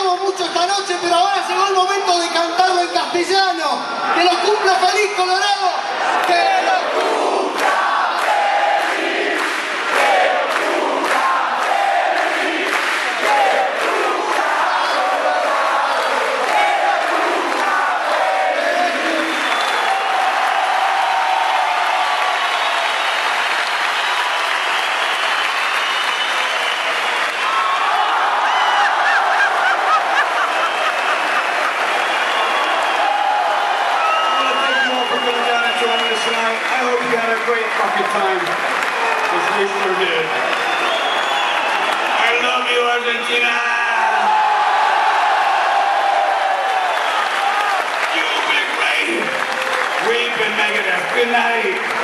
queremos mucho esta noche, pero ahora llegó el momento de cantarlo en castellano. ¡Que lo cumpla feliz, Colorado! ¡Que lo cumpla feliz! ¡Que lo cumpla feliz! ¡Que lo cumpla Colorado! ¡Que lo cumpla feliz! I hope you had a great fucking time. Because we sure did. I love you, Argentina! You've been great! We've been making it. Good night.